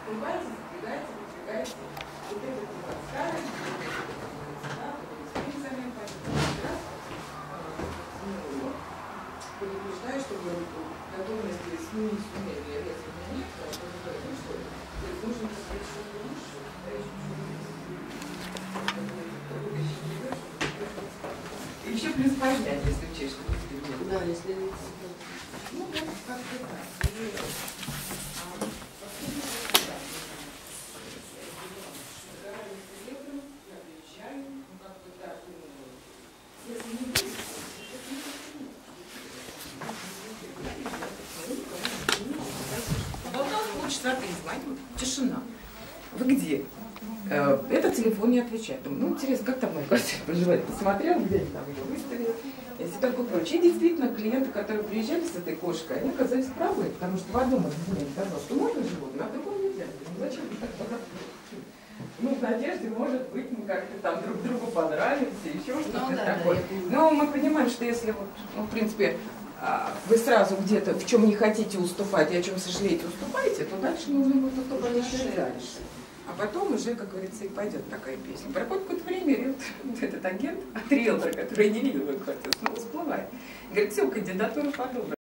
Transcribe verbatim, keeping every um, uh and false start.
Открываете, задвигаете, выдвигаете. Вот это вы подставите, предупреждаю, чтобы готовность сменить сумели резать нет, потому что нужно посмотреть, что лучше. И еще плюс понять, если учесть, что будет. Да, если... Ну, вот как-то так. Полчаса перезвонить, тишина. Вы где? Э, этот телефон не отвечает. Думаю, ну интересно, как там моя квартира поживает? Посмотрел, где они там ее выставили. Если такое прочее. И действительно, клиенты, которые приезжали с этой кошкой, они оказались правы, потому что в одном разделении сказал, что можно животное, а в другом нельзя. Ну зачем вы так подошли? Ну, в надежде, может быть, мы как-то там друг другу понравимся, еще что-то ну, да, такое. Да, но мы понимаем, что если вот, ну, в принципе, вы сразу где-то в чем не хотите уступать и о чем сожалеете, уступаете, то дальше нужно будет уступать еще и дальше. А потом уже, как говорится, и пойдет такая песня. Проходит какое-то время, риэлтор, вот этот агент от риэлтора, который не видел эту квартиру, снова всплывает. Говорит, все, кандидатура подобрана.